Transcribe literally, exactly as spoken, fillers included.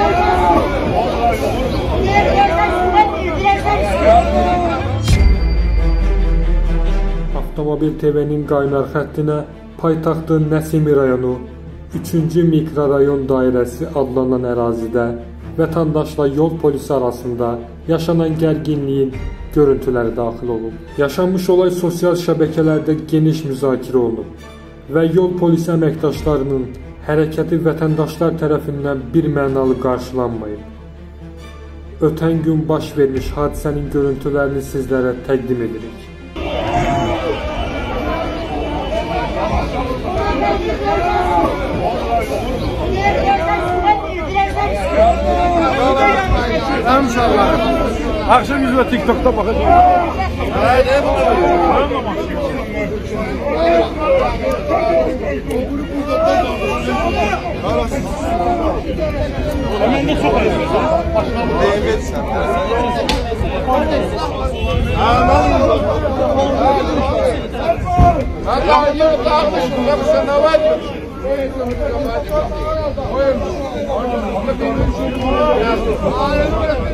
Avtomobil T V'nin qaynar xəttinə paytaxtın Nəsimi rayonu üçüncü mikrorayon dairəsi adlanan ərazidə vətəndaşla yol polisi arasında yaşanan gərginliyin görüntüləri daxil olub. Yaşanmış olay sosial şəbəkələrdə geniş müzakirə olunub və yol polisi əməkdaşlarının hərəkəti vətəndaşlar tərəfindən bir mənalı qarşılanmayıb. Ötən gün baş vermiş hadisənin görüntülərini sizlərə təqdim edirik. Akşam yüzüne TikTok'ta bakacağım. Hemen de sokayım. Evet sen. Hadi yok almışım. Yapışan ne var? Oyun. Oyun.